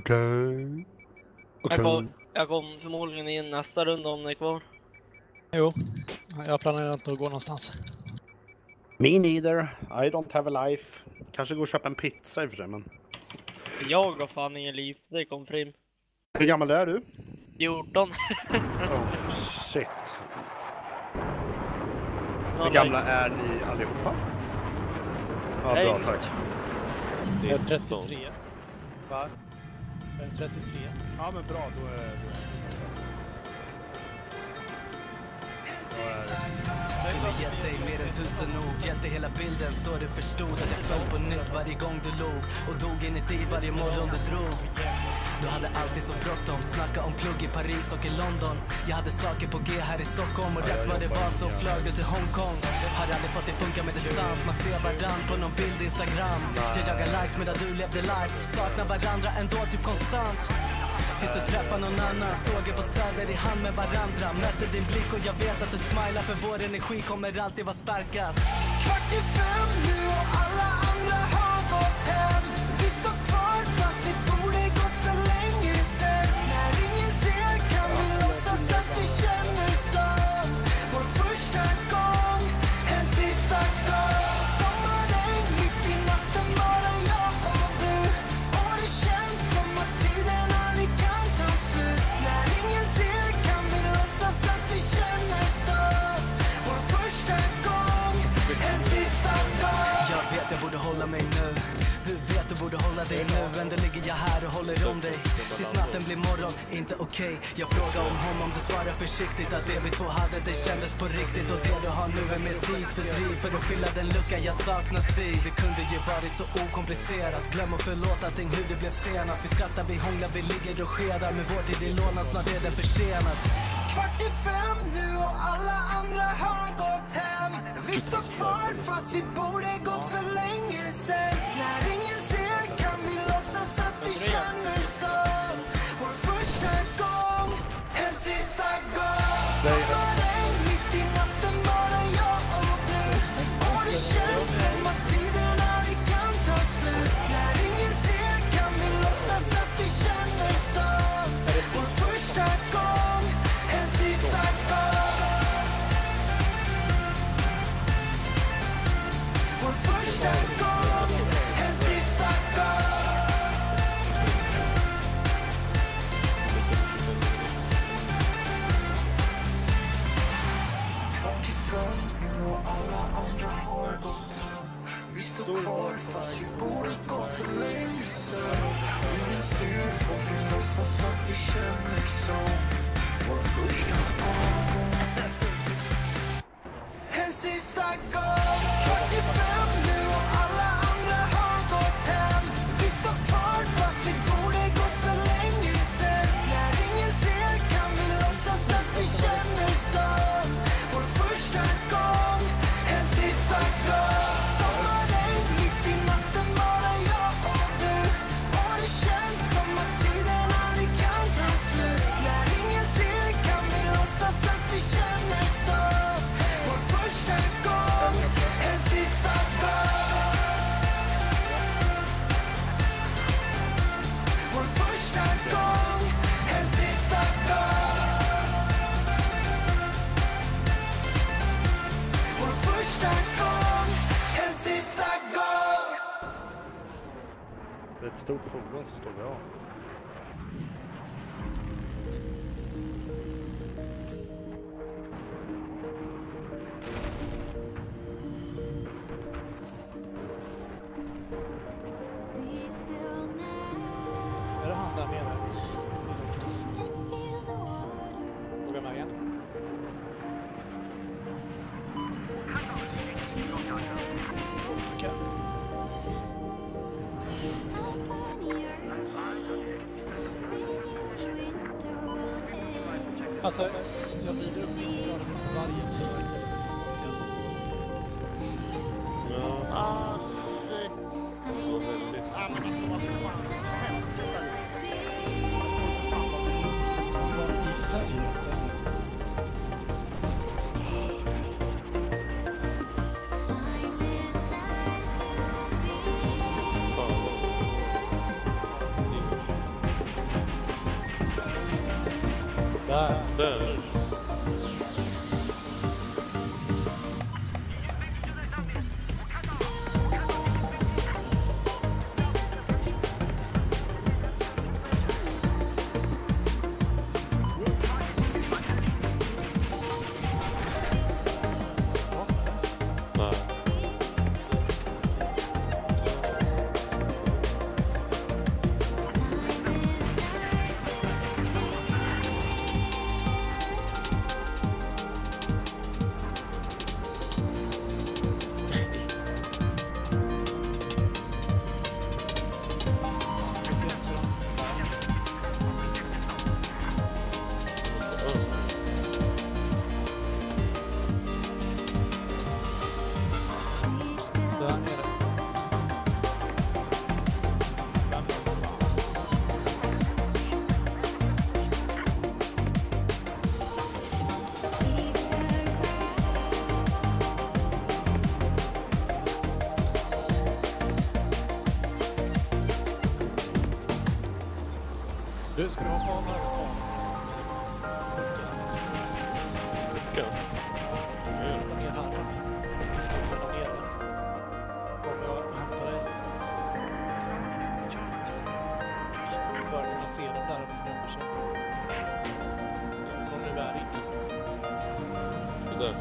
Okej. Jag kom förmodligen in nästa runda om det är kvar. Jo, jag planerar inte att gå någonstans. Me neither. I don't have a life. Kanske gå och köpa en pizza i och för sig, men... Jag har fan ingen liv, det kom frim. Hur gammal är du? 14. Oh, shit. Hur gamla är ni allihopa? Ja, bra, tack. Det är 33. Va? Det är 33. Ja, men bra, då är det... Skulle gett dig mer än 1000 ord, gett dig hela bilden så du förstod att jag föll på nytt varje gång du log och dog inuti varje morgon du drog. Du hade alltid så bråttom, snacka om plugg i Paris och i London. Jag hade saker på G här i Stockholm och rätt vad det var så flög du till Hongkong. Har aldrig fått det funka med distans, man ser varann på någon bild Instagram. Jag jagar likes medan du levde life, saknar varandra ändå typ konstant. Tills du träffar någon annan, såg er på Söder i hand med varandra. Mötte din blick och jag vet att du smilar för vår energi kommer alltid vara starkast. 4:45 nu och alla andra har gått hem. Vi står kvar fast vi borde gått för länge sen. När ingen ser kan vi låtsas att vi känner som vår första gång, en sista gång. Sommaren mitt i natten, bara jag och du. Och det känns som att tiden aldrig kan ta slut. När ingen ser kan vi låtsas att vi känner som vår första gång, en sista gång. Jag vet jag borde hålla mig nu. Du vet du borde hålla dig nu. Ändå ligger jag här och håller om dig. Tills natten blir morgon, inte okej. Jag frågar om honom, du svarar försiktigt att det vi två hade, det kändes på riktigt. Och det du har nu är mer tidsfördriv för att fylla den lucka jag saknas i. Det kunde ju varit så okomplicerat. Glöm och förlåt allting hur det blev senast. Vi skrattar, vi hånglar, vi ligger och skedar. Men vår tid är lånad, snart är den försenad. 4:45 nu och alla andra har gått hem. Vi står kvar fast vi borde gått för länge sen. När ingen ser kan vi låtsas att vi känner som vår första gång, en sista gång. Sommaren mitt i natten, bara jag och du. Och det känns som att tiden aldrig kan ta slut. När ingen ser kan vi låtsas att vi känner som vår första gång, en sista gång. Vår första gång, en sista gång. Kvart i fem nu och alla andra har gått hem. Vi står kvar fast vi borde gått för länge sen. Ingen ser och vi låtsas att vi känner som vår första gång, en sista gång. 45 nu och alla andra har gått hem. Vi står kvar fast vi borde gått för länge sen. När ingen ser kan vi låtsas att vi känner som vår första gång, en sista gång. Sommaren mitt i natten, bara jag och du. Och det känns som att tiden aldrig kan ta slut. När ingen ser kan vi låtsas att vi känner som vår första gång, en sista gång. Vår första gång, en sista gång. Vår första gång, en sista gång. Det är ett stort fordon som står bra. Är det han där nere? Vågar man igen? Okej. Alltså, jag vrider upp min rörelse på varje bil. Ah, shit. Ah, men alltså vad fan. Där. Du, ska du hoppa av här? Ja. Hoppa ner här. Hoppa ner. Kommer jag hämta dig? Du bör kunna se dem där om du glömmer sig. Om du är inne. Det där.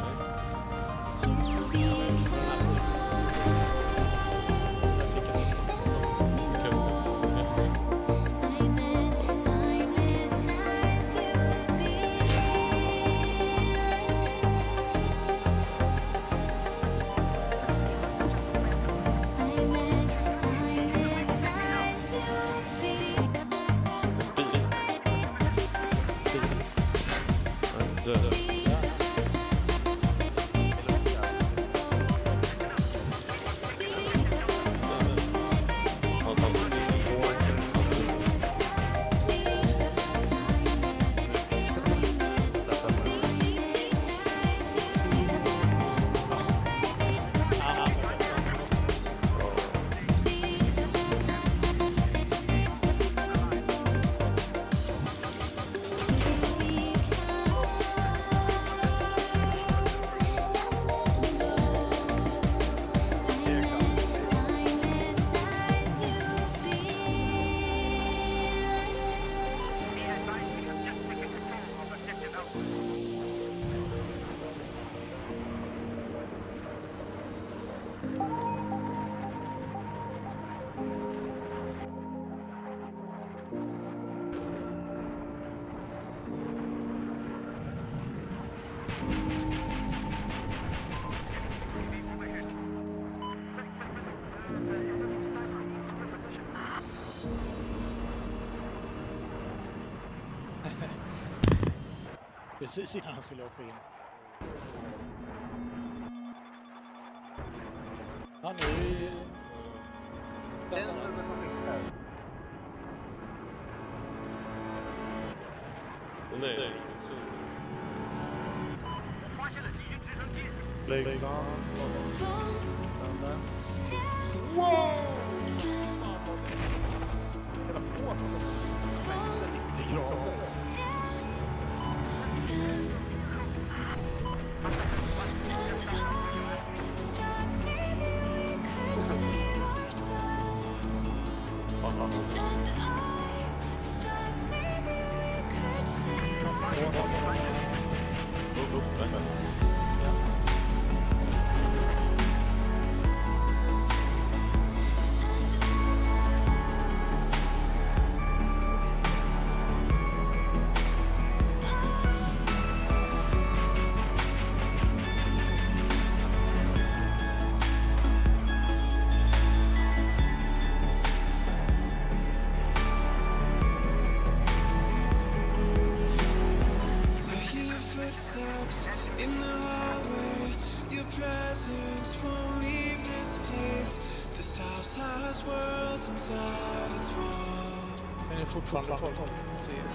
Precis innan han skulle åka in. Han är ju... Nej. Flygplan. Hela båten svängde 90 grader. Men det är fortfarande folk som ser.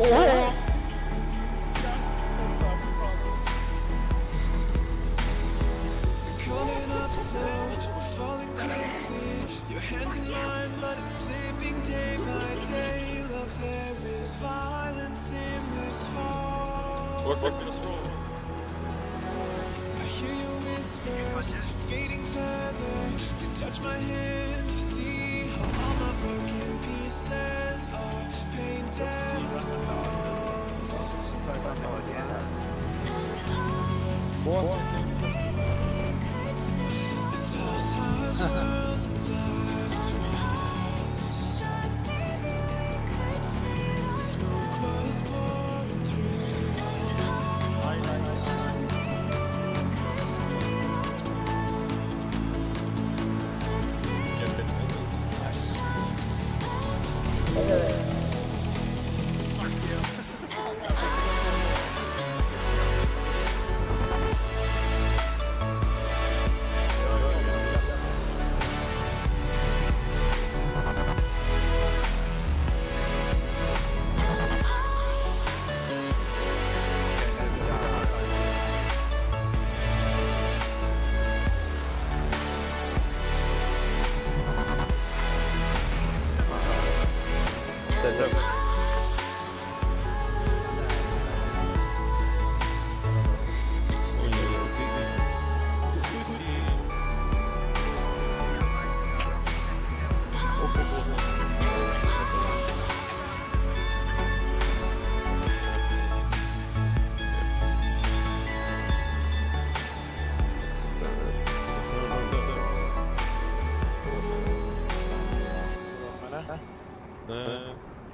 Coming up slow, falling quickly. Your hands in mine, but it's slipping day by day. Love, there is violence in this fall. Vart minus roll? I hear your whispers, fading further. You touch my hand, you see how all my broken pieces are painted. This house has worlds inside. Smoke was pouring through. Nej.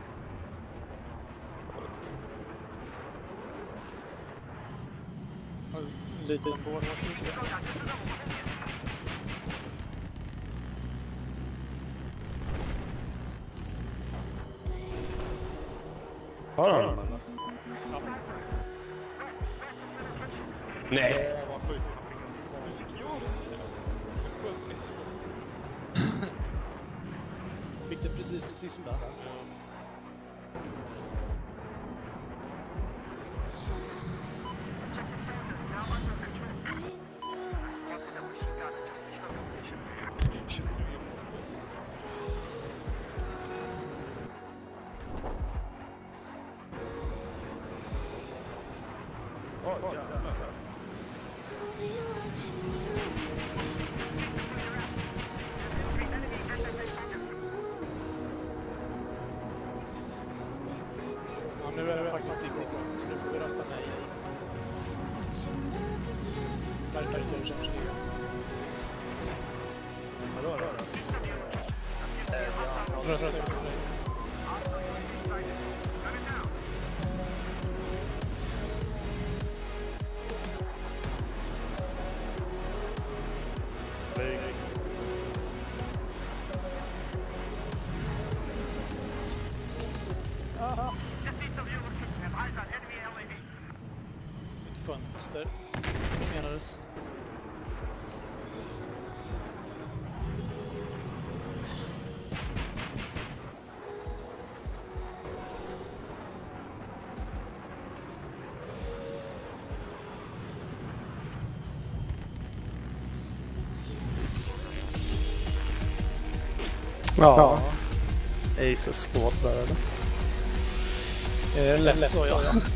Lite på. Har du den? Nej. Vad schysst, han fick en skål. Fick det precis det sista. Oj, jävlar. Ja, nu är det faktiskt igång. Så nu får vi rösta nej. Verkar det som det. Hallå. Rösta nej. Ett fönster. Det menades. Ja. Aces skåp där eller? Är det lätt så, ja.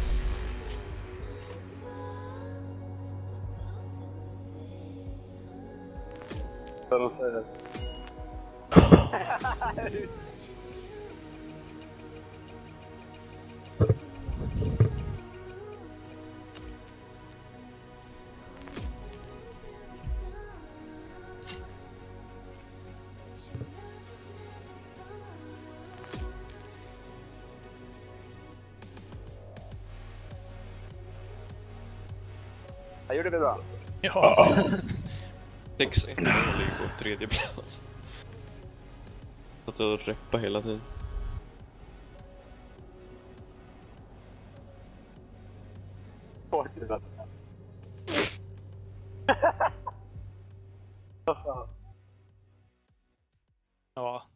Jag gjorde det bra. Ja. 6-1 ligger på tredje plats. Satt och reppa hela tiden. Ja.